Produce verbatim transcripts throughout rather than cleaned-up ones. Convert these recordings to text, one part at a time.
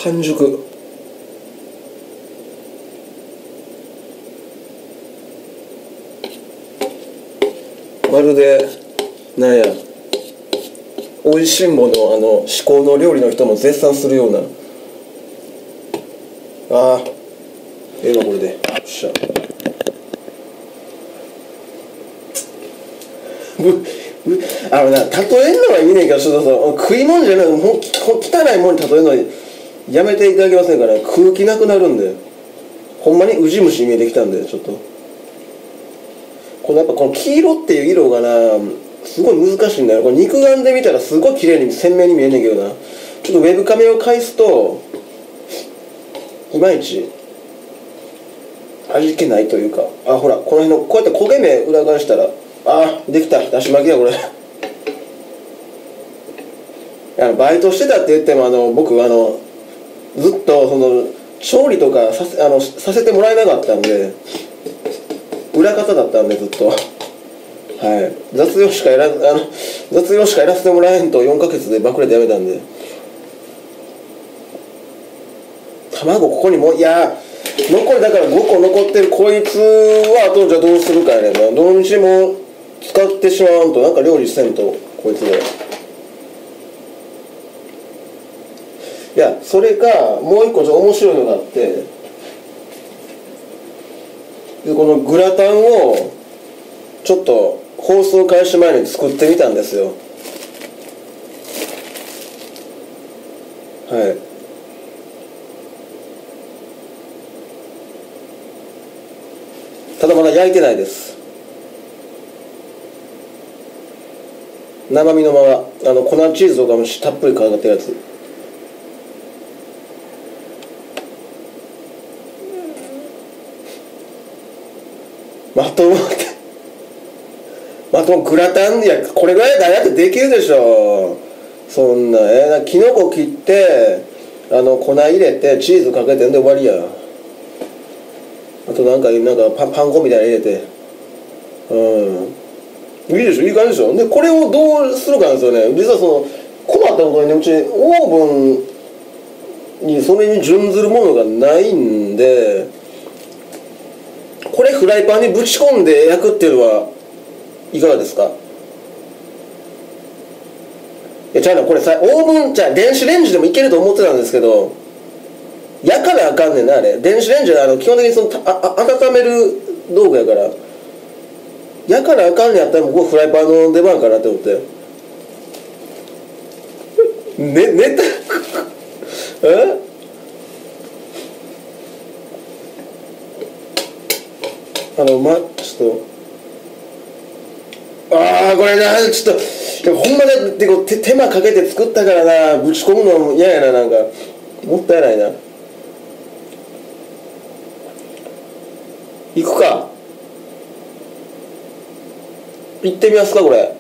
半熟。まるでなんやおいしんぼのあの至高の料理の人も絶賛するような。ああええわこれで。よっしゃ。ぶあのな、例えるのはいいねんけど、ちょっとさ、食い物じゃない、もう汚いものに例えるのやめていただけませんかね。空気なくなるんで。ほんまにウジ虫見えてきたんで、ちょっとこのやっぱこの黄色っていう色がなすごい難しいんだよ。これ肉眼で見たらすごい綺麗に鮮明に見えんねんけどな、ちょっとウェブカメを返すといまいち味気ないというか。あ、ほらこの辺のこうやって焦げ目裏返したら、あできた、だし巻きだこれ。あのバイトしてたって言ってもあの僕あのずっとその調理とかさせあのさせてもらえなかったんで、裏方だったんでずっと、はい、雑用しかやらあの雑用しかやらせてもらえんとよんかげつでバクレてやめたんで。卵ここにもいや残りだからごこ残ってるこいつはあとじゃあどうするかやねんな。どの道も使ってしまわんとなんか料理せんとこいつで。いやそれかもう一個ちょっと面白いのがあって、でこのグラタンをちょっと放送開始前に作ってみたんですよ。はい。ただまだ焼いてないです。生身のままあの粉チーズとかもたっぷりかかってるやつ。まともってまともグラタンいやこれぐらいだってできるでしょそんな。えー、キノコ切ってあの粉入れてチーズかけてんで終わりや。あとなんかなんかパンパン粉みたいなの入れて、うんいいでしょ、いい感じでしょ。でこれをどうするかなんですよね。実はその困ったことにね、うちオーブンにそれに準ずるものがないんで、これフライパンにぶち込んで焼くっていうのはいかがですか。いやちゃうなこれさオーブンじゃ電子レンジでもいけると思ってたんですけど、焼かなあかんねんなあれ。電子レンジはあの基本的にそのああ温める道具やから焼かなあかんねやったら僕フライパンの出番かなって思ってね寝たえあのまちょっとああこれなちょっとほんまだってこう 手, 手間かけて作ったからなぶち込むのも嫌やな。なんかもったいないな。行くか行ってみますか。これ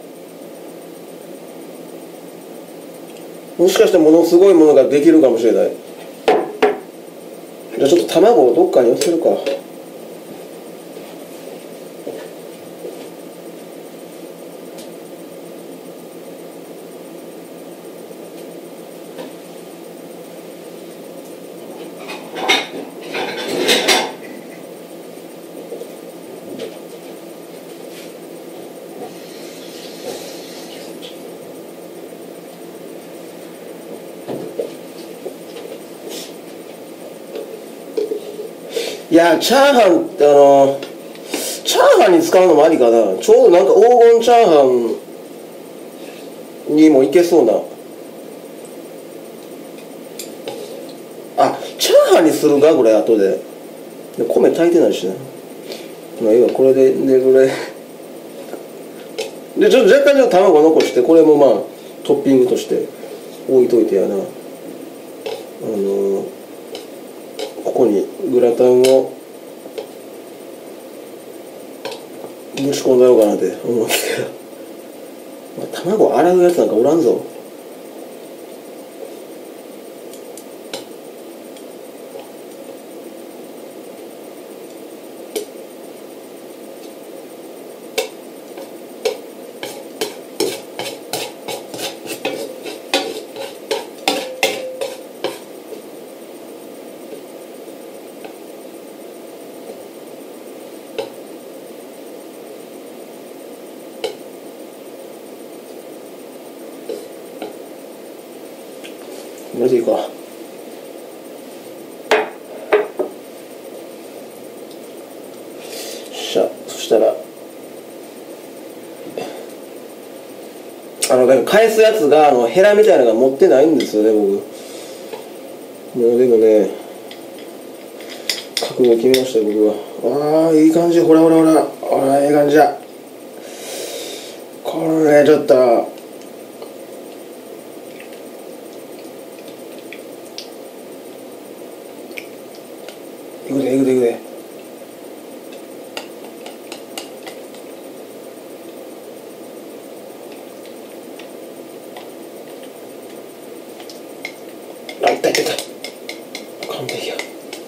もしかしてものすごいものができるかもしれない。じゃあちょっと卵をどっかに寄せるか。いやチャーハンってあのチャーハンに使うのもありかな。ちょうどなんか黄金チャーハンにもいけそうな。あチャーハンにするかこれ後で。で米炊いてないしな。まあいいわこれででこれでちょっと若干ちょっと卵残してこれもまあトッピングとして置いといてやな。あのーここにグラタンをぶち込んだろうかなって思うんですけど、まあ、卵洗うやつなんかおらんぞ。 これでいいか。しゃ、そしたらあの返すやつがあのヘラみたいなのが持ってないんですよね、僕。もうでもね、覚悟決めましたよ、僕は。ああ、いい感じ。ほらほらほら、ほら、いい感じだ。これちょっといくでいくでいくで。あ、いったいったいった。完璧や。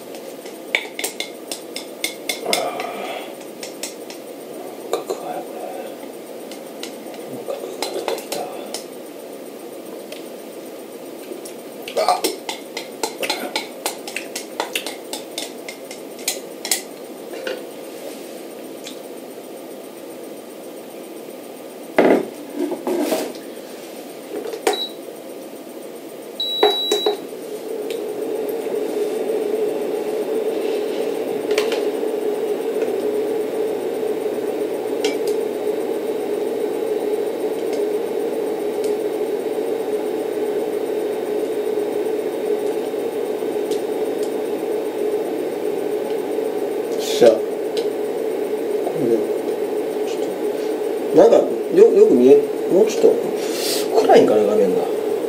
しゃ、これでちょっとなんかよよく見え、もうちょっと暗いんかな、画面が。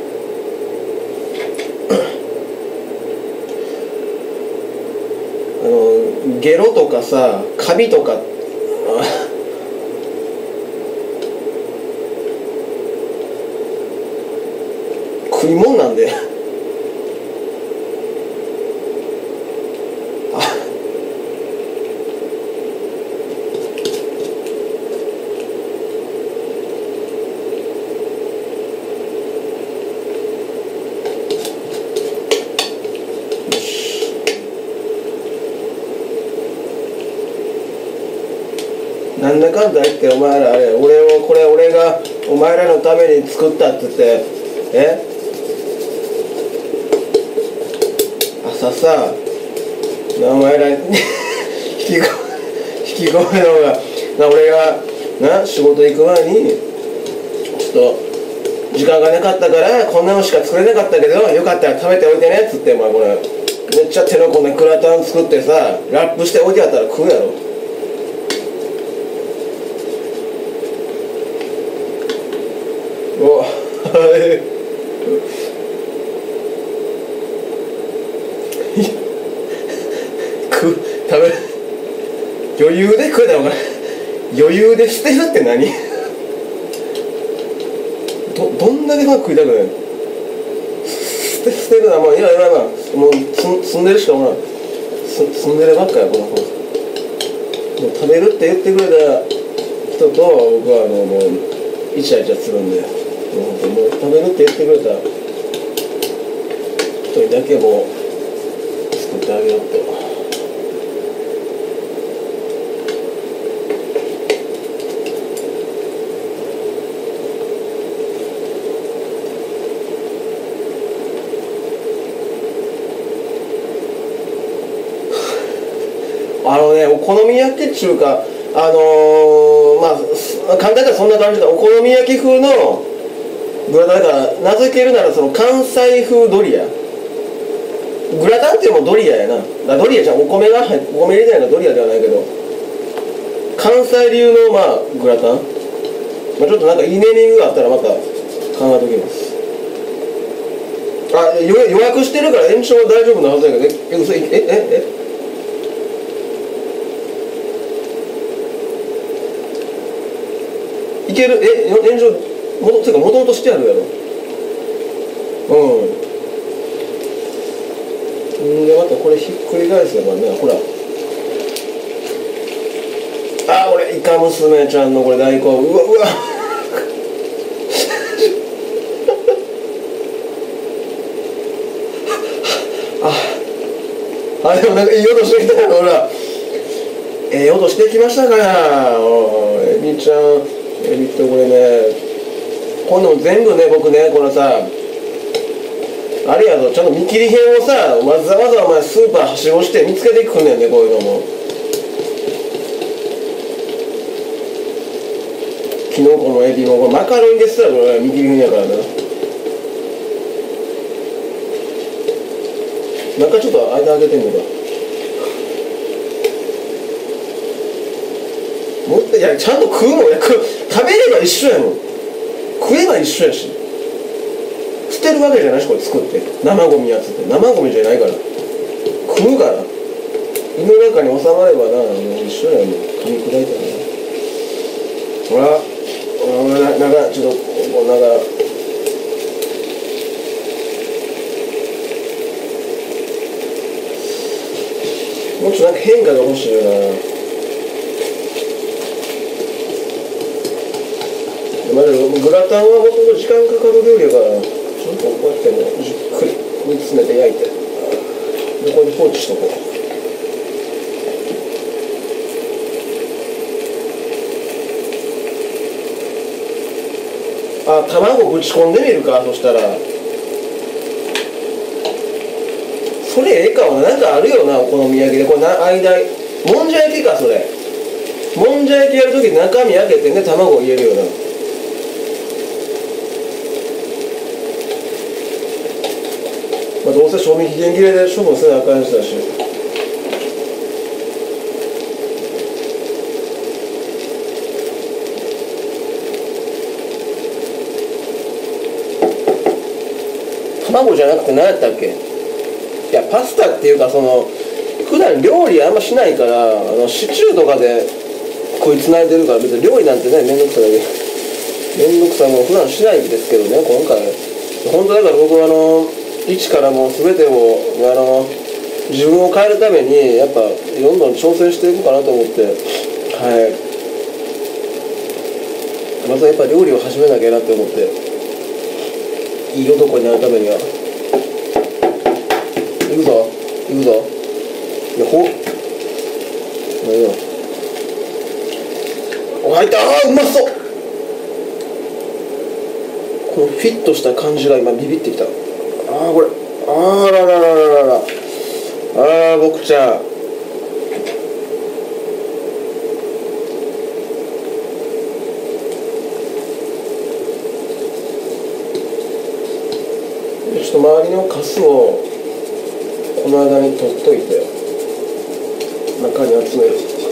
あのゲロとかさ、カビとか食い物なんでなんだかんだ言ってお前らあれ、俺をこれ俺がお前らのために作ったって言って、え朝さお前ら引きこ引き込めのがな、俺がな仕事行く前にちょっと時間がなかったからこんなのしか作れなかったけど、よかったら食べておいてねっつって、まあこれめっちゃ手の込んだグラタン作ってさ、ラップしておいてやったら食うやろ。お食う食べる余裕で食えたのかな。余裕で捨てるって何どどんだけ食いたくない。捨て捨てるな、もういやいや、まあもうす住んでるしかもない。す住んでるばっかやこの子。もう食べるって言ってくれた人と僕はあのもうイチャイチャするんで、もうもう食べるって言ってくれた人にだけもう作ってあげようと。あのね、お好み焼きっちゅうか、あのー、まあ簡単にはそんな感じだ。お好み焼き風のグラタンだから、名付けるならその関西風ドリア。グラタンっていうのもドリアやな。あ、ドリアじゃん、お米が入って、お米入れてないのはドリアではないけど、関西流のまあグラタン、まあ、ちょっとなんかいいネーミングがあったらまた考えときます。あ、予約してるから延長は大丈夫なはずだけど、え、え、嘘、え、え、えいける、え、炎上もと、てかもともとしてあるやろ。うんでまたこれひっくり返すからね、ほら。あ、俺イカ娘ちゃんのこれ大根、うわうわああ、でもなんかいい音してきたよ、ほら。ええ音してきましたから。おエビちゃん、エビってこれね、今度も全部ね、僕ね、このさ、ああれやぞ、ちゃんと見切り編をさ、わざわざお前スーパーはしごして見つけてくんねんね、こういうのも。キノコもエビもこれマカロニですらこれ見切り編やからな。なんかちょっと間開けてんのか。もっといやちゃんと食うもんや、食べれば一緒やもん。食えば一緒やし。捨てるわけじゃないし、これ作って生ゴミやつって生ゴミじゃないから食うから。胃の中に収まればな、もう一緒やもん。噛み砕いたらな。ほらな、なんかちょっとこうなんかもうちょっとなんか変化が欲しいよな。まだグラタンはもともと時間かかる料理やから、ちょっとこうやってもじっくり煮詰めて焼いて、でこれで放置しとこう。あ、卵ぶち込んでみるか。そしたらそれええかも。なんかあるよな、お好み焼きでこれな、間もんじゃ焼きか。それもんじゃ焼きやるとき中身開けてね、卵を入れるよな。まあ、どうせ賞味期限切れで処分せなあかんやつだし。卵じゃなくて何やったっけ。いやパスタっていうか、その普段料理あんましないから、あのシチューとかで食いつないでるから、別に料理なんてね、めんどくさいだけめんどくさいもん普段しないんですけどね、今回本当だから僕はあの一からもう全てをあの自分を変えるためにやっぱどんどん挑戦していこうかなと思って、はい、まずはやっぱ料理を始めなきゃなって思って、いい男になるためには。行くぞ行くぞ。いやほ何よ、お入った。あーうまそう。このフィットした感じが今ビビってきた。ああこれ、あらららららら、ああ僕ちゃん、ちょっと周りのカスをこの間に取っといて中に集める。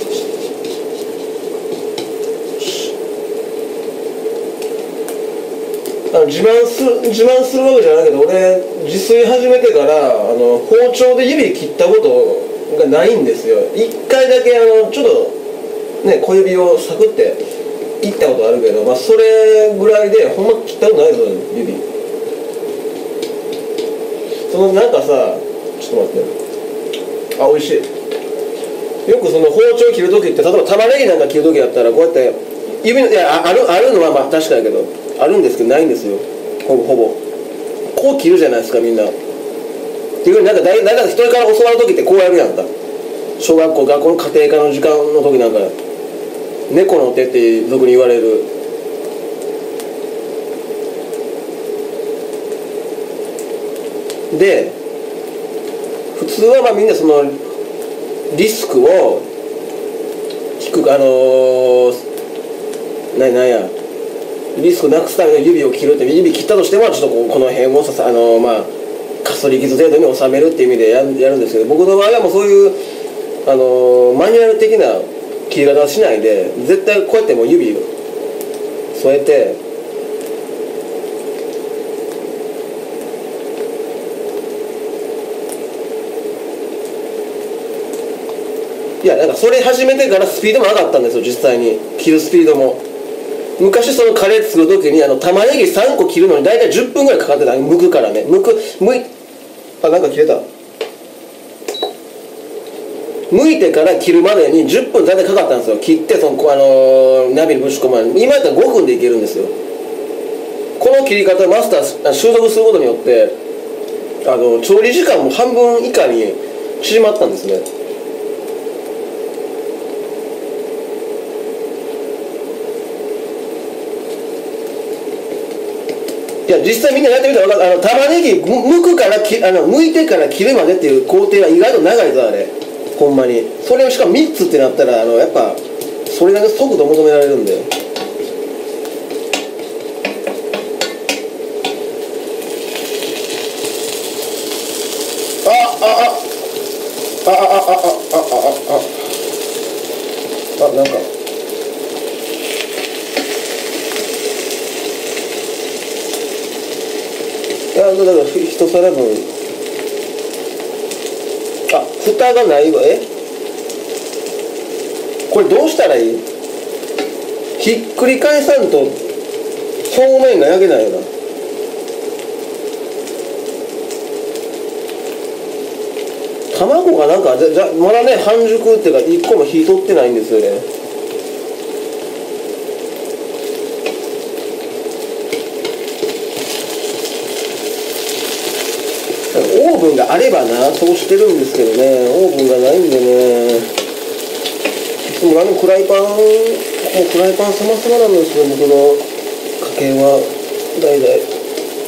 あの自慢する自慢するわけじゃないけど、俺自炊始めてからあの包丁で指切ったことがないんですよ。一回だけあのちょっとね小指をサクって切ったことあるけど、まあそれぐらいでほんま切ったことないぞ指。そのなんかさ、ちょっと待って、あ美味しい。よくその包丁切る時って、例えば玉ねぎなんか切る時だったらこうやって指の、いやあるあるのはまあ確かだけどあるんですけど、ないんですよほぼほぼ。こう切るじゃないですかみんな。っていうふうになんか誰か人から教わる時ってこうやるやんか。小学校学校の家庭科の時間の時なんか猫の手って俗に言われる。で普通はまあみんなそのリスクを低く、あのー、ななんやリスクをなくすための指を切るって、指切ったとしてもちょっとこうこの辺をささ、あのー、まあかすり傷程度に収めるっていう意味でややるんですけど、僕の場合はもうそういう、あのー、マニュアル的な切り方はしないで、絶対こうやってもう指を添えて、いやなんかそれ始めてからスピードも上がったんですよ、実際に切るスピードも。昔そのカレー作る時にあの玉ねぎさんこ切るのに大体じゅっぷんぐらいかかってた。剥くからね、剥く剥いあなんか切れた。剥いてから切るまでにじゅっぷん大体かかったんですよ。切ってその、あのー、鍋にぶち込まれる。今やったらごふんでいけるんですよ。この切り方をマスター習得することによってあの調理時間も半分以下に縮まったんですね。 いや実際みんなやってみたら分かる。あの玉ねぎむくからきあの剥いてから切るまでっていう工程は意外と長いぞあれ、ほんまに。それをしかもみっつってなったらあのやっぱそれだけ速度求められるんだよ。ああああああああああああなんかいやだから一皿分、あ蓋がないわ。えこれどうしたらいい？ひっくり返さんと表面が焼けないよな。卵がなんかじゃじゃまだね半熟っていうかいっこも火通ってないんですよね。オーブンがあればなそうしてるんですけどね、オーブンがないんでね、いつもあのフライパンもうフライパン様々なんですよ、僕の家計は代々。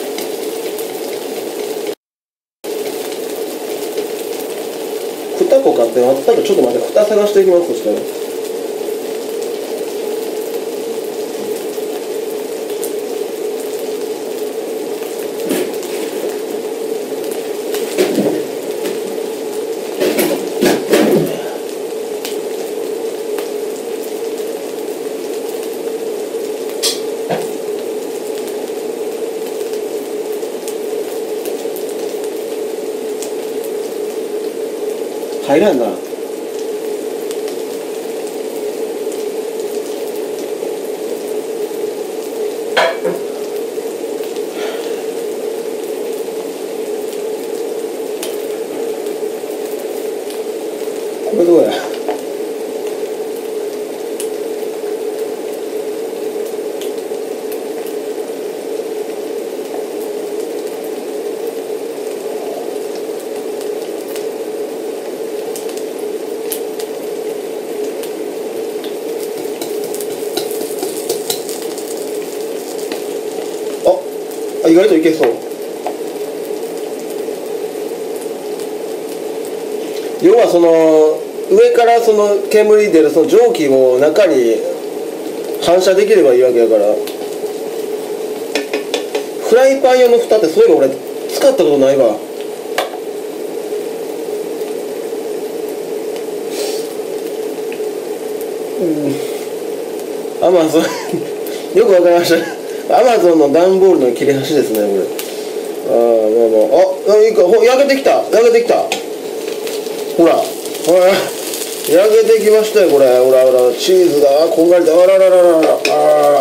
蓋とかってあったらちょっと待って、蓋探していきます。そしたら入らんな。これどうや。意外といけそう。要はその上からその煙出るその蒸気を中に反射できればいいわけだから。フライパン用の蓋ってそういえば俺使ったことないわ。うんアマゾンよくわかりました。アマゾンの段ボールの切れ端ですね、これ。ああ、まあまあ。あ、いいか、ほ、焼けてきた。焼けてきた。ほら。ほら。焼けてきましたよ、これ。ほらほら。チーズが、こんがりと。あらららららら。あらら。うわ。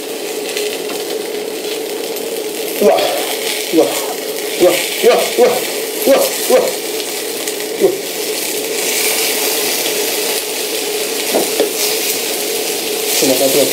うわ。うわ。うわ。うわ。うわ。うわ。うわ。うわ。ちょっと待って、待って。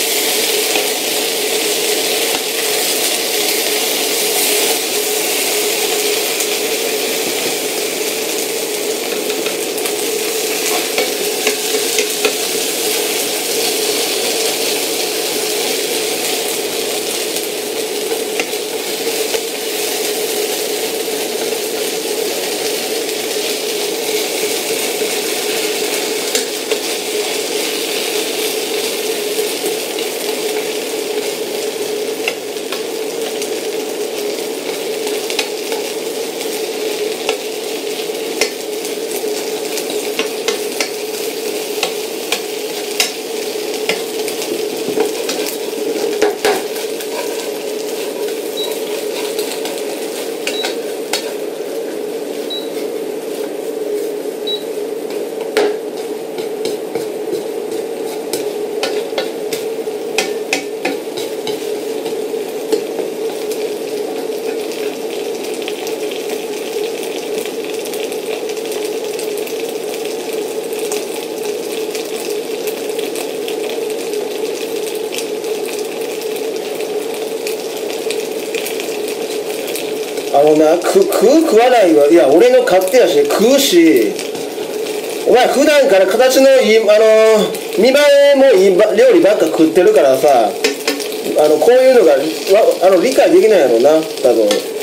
あのな、食う食わないわ。いや俺の勝手やし食うし、お前普段から形のいいあの見栄えもいい料理ばっか食ってるからさ、 あのこういうのがわあの理解できないやろうな多分。